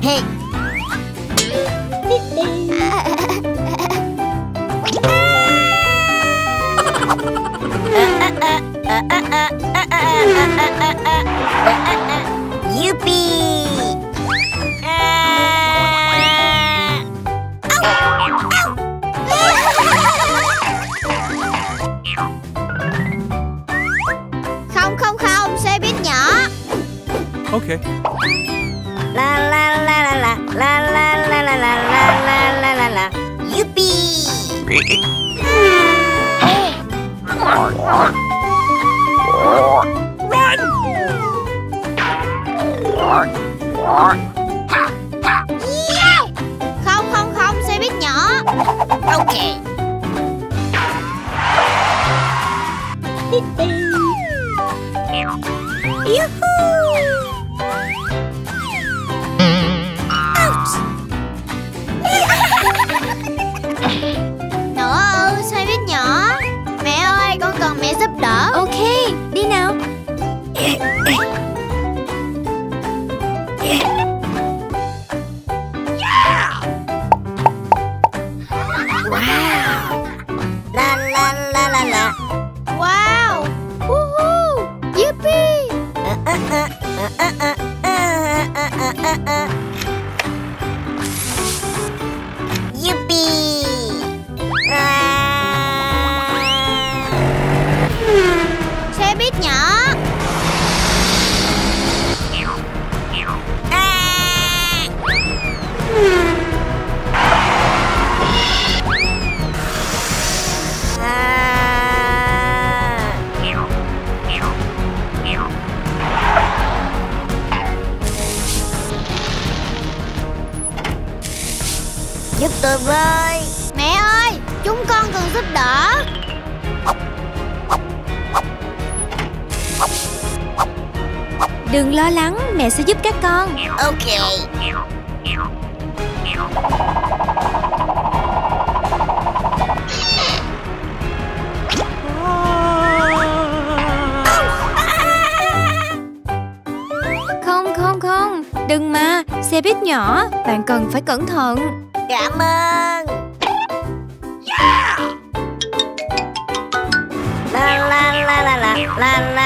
Yuppie! Không không không, xe buýt nhỏ. Okay. La la la la la la la la la la la la la la. Yuppie! Không không không, xe buýt nhỏ. Ok. Nữa ơi, xe buýt nhỏ. Mẹ ơi, con cần mẹ giúp đỡ. Ok, đi nào. La la la la la. Wow! Woohoo! Yippee! Yuppie! Xe buýt nhỏ. Giúp tôi với. Mẹ ơi, chúng con cần giúp đỡ. Đừng lo lắng, mẹ sẽ giúp các con. Ok. Không không không, đừng mà, xe buýt nhỏ, bạn cần phải cẩn thận. Cảm ơn. La la la la la la la